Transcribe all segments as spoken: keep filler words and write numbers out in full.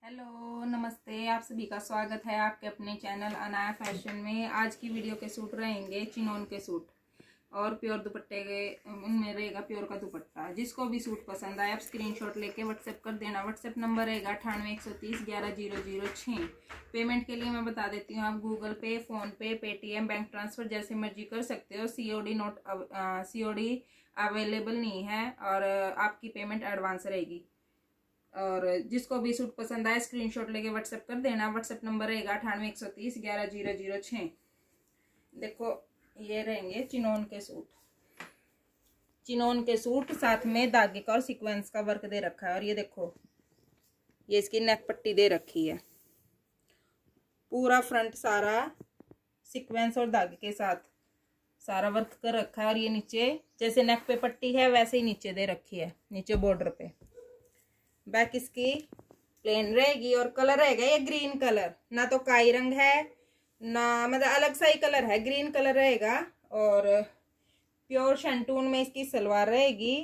Hello नमस्ते, आप सभी का स्वागत है आपके अपने चैनल अनाया फैशन में। आज की वीडियो के सूट रहेंगे चिनोन के सूट और प्योर दुपट्टे के, उनमें रहेगा प्योर का दुपट्टा। जिसको भी सूट पसंद आए आप स्क्रीनशॉट लेके व्हाट्सएप कर देना। व्हाट्सएप नंबर रहेगा अठानवे एक सौ तीस ग्यारह जीरो जीरो छः। पेमेंट के लिए मैं बता देती हूँ, आप गूगल पे, फोन पे, पेटीएम, बैंक ट्रांसफर जैसे मर्जी कर सकते हो। सीओडी नोट सीओडी अवेलेबल नहीं है और आपकी पेमेंट एडवांस रहेगी। और जिसको भी सूट पसंद आए स्क्रीनशॉट लेके व्हाट्सएप कर देना। व्हाट्सएप नंबर रहेगा अठानवे एक सौ तीस ग्यारह जीरो जीरो छः। देखो ये रहेंगे चिनोन के सूट। चिनोन के सूट साथ में धागे का और सीक्वेंस का वर्क दे रखा है। और ये देखो ये इसकी नेक पट्टी दे रखी है, पूरा फ्रंट सारा सीक्वेंस और धागे के साथ सारा वर्क कर रखा है। और ये नीचे जैसे नेक पे पट्टी है वैसे ही नीचे दे रखी है, नीचे बॉर्डर पे। बैक इसकी प्लेन रहेगी और कलर रहेगा ये ग्रीन कलर, ना तो काई रंग है ना मतलब अलग सा ही कलर है, ग्रीन कलर रहेगा। और प्योर शंटून में इसकी सलवार रहेगी,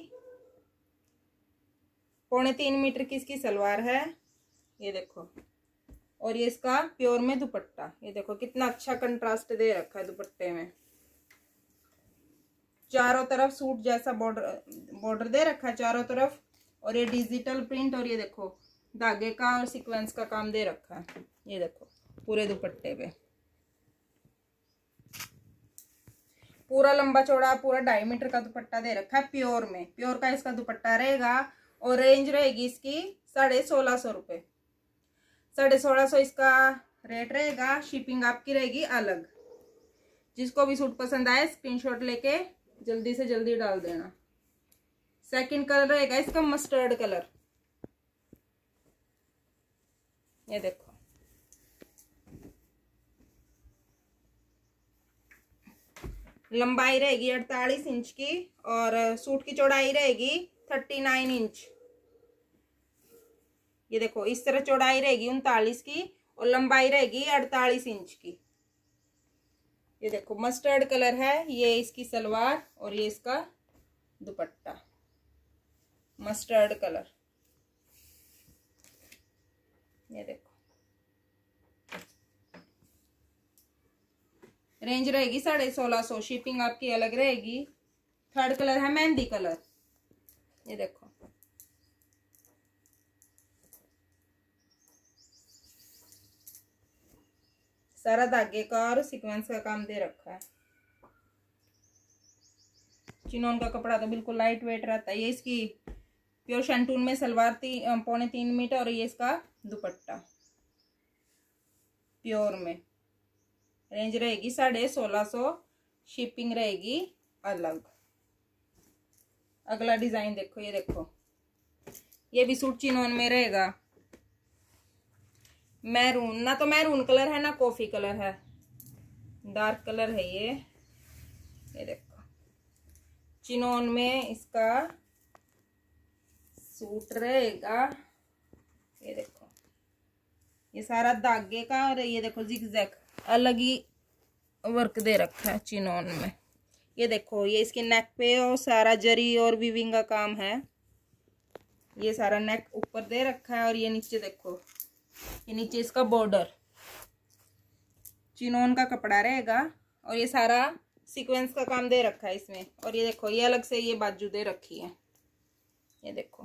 पौने तीन मीटर की इसकी सलवार है, ये देखो। और ये इसका प्योर में दुपट्टा, ये देखो कितना अच्छा कंट्रास्ट दे रखा है दुपट्टे में। चारों तरफ सूट जैसा बॉर्डर बॉर्डर दे रखा है चारों तरफ। और ये डिजिटल प्रिंट और ये देखो धागे का और सीक्वेंस का काम दे रखा है, ये देखो पूरे दुपट्टे पे। पूरा लंबा चौड़ा पूरा ढाई मीटर का दुपट्टा दे रखा है प्योर में। प्योर का इसका दुपट्टा रहेगा और रेंज रहेगी इसकी साढ़े सोलह सौ रुपये। साढ़े सोलह सौ इसका रेट रहेगा। शिपिंग आपकी रहेगी अलग। जिसको भी सूट पसंद आए स्क्रीनशॉट लेके जल्दी से जल्दी डाल देना। सेकंड कलर रहेगा इसका मस्टर्ड कलर, ये देखो। लंबाई रहेगी अड़तालीस इंच की और सूट की चौड़ाई रहेगी उनतालीस इंच। ये देखो इस तरह चौड़ाई रहेगी उनतालीस की और लंबाई रहेगी अड़तालीस इंच की। ये देखो मस्टर्ड कलर है, ये इसकी सलवार और ये इसका दुपट्टा मस्टर्ड कलर, ये देखो। रेंज रहेगी साढ़े सोलह सौ। शिपिंग आपकी अलग रहेगी। थर्ड कलर है मेहंदी कलर, ये देखो। सारा धागे का और सीक्वेंस का काम दे रखा है। चिनोन का कपड़ा तो बिल्कुल लाइट वेट रहता है। ये इसकी प्योर शंटून में सलवार ती, पौने तीन मीटर और ये इसका दुपट्टा प्योर में। रेंज रहेगी साढ़े सोलह सौ। शिपिंग रहेगी अलग। अगला डिजाइन देखो, ये देखो ये भी सूट चिनोन में रहेगा। मैरून, ना तो मैरून कलर है ना कॉफी कलर है, डार्क कलर है ये। ये देखो चिनोन में इसका सूट रहेगा, ये देखो। ये सारा धागे का और ये देखो जिगजैग अलग ही वर्क दे रखा है चिनोन में। ये देखो ये इसके नेक पे और सारा जरी और वीविंग का काम है। ये सारा नेक ऊपर दे रखा है और ये नीचे देखो, ये नीचे इसका बॉर्डर चिनोन का कपड़ा रहेगा। और ये सारा सीक्वेंस का काम दे रखा है इसमें। और ये देखो ये अलग से ये बाजू दे रखी है, ये देखो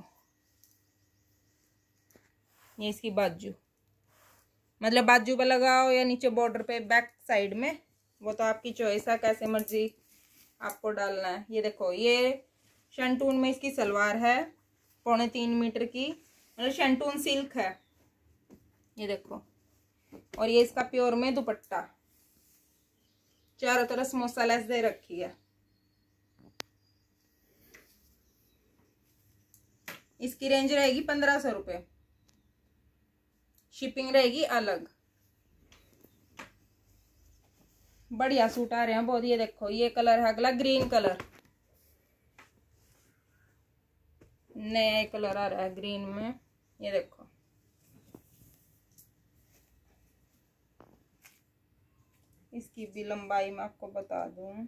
ये इसकी बाजू, मतलब बाजू पे लगाओ या नीचे बॉर्डर पे बैक साइड में, वो तो आपकी चॉइस है, कैसे मर्जी आपको डालना है। ये देखो ये शंटून में इसकी सलवार है पौने तीन मीटर की, मतलब शंटून सिल्क है, ये देखो। और ये इसका प्योर में दुपट्टा चारों तरफ समोसा लेस दे रखी है। इसकी रेंज रहेगी पंद्रह सौ रुपये। शिपिंग रहेगी अलग। बढ़िया सूट आ रहे हैं बहुत। ये देखो ये कलर है अगला ग्रीन कलर, नया कलर आ रहा है ग्रीन में, ये देखो। इसकी भी लंबाई मैं आपको बता दूं,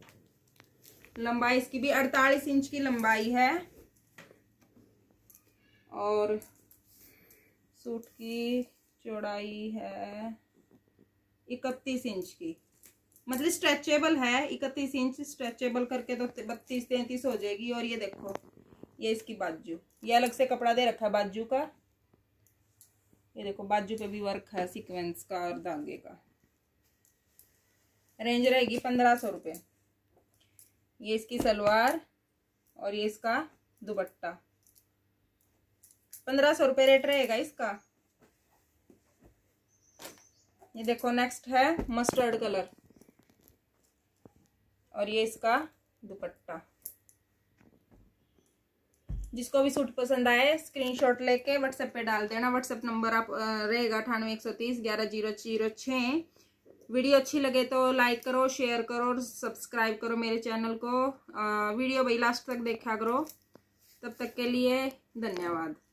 लंबाई इसकी भी अड़तालीस इंच की लंबाई है। और सूट की चौड़ाई है इकतीस इंच की, मतलब स्ट्रेचेबल है। इकतीस इंच स्ट्रेचेबल करके तो बत्तीस तैंतीस हो जाएगी। और ये देखो, ये इसकी बाजू, ये अलग से कपड़ा दे रखा है बाजू का। ये देखो बाजू पे भी वर्क है सीक्वेंस का और धागे का। रेंज रहेगी पंद्रह सौ रुपये। ये इसकी सलवार और ये इसका दुपट्टा, पंद्रह सौ रुपये रेट रहेगा इसका। ये देखो नेक्स्ट है मस्टर्ड कलर और ये इसका दुपट्टा। जिसको भी सूट पसंद आए स्क्रीनशॉट लेके व्हाट्सएप पे डाल देना। व्हाट्सएप नंबर आप रहेगा अठानवे एक सौ तीस ग्यारह जीरो जीरो छः। वीडियो अच्छी लगे तो लाइक करो, शेयर करो और सब्सक्राइब करो मेरे चैनल को। आ, वीडियो भाई लास्ट तक देखा करो। तब तक के लिए धन्यवाद।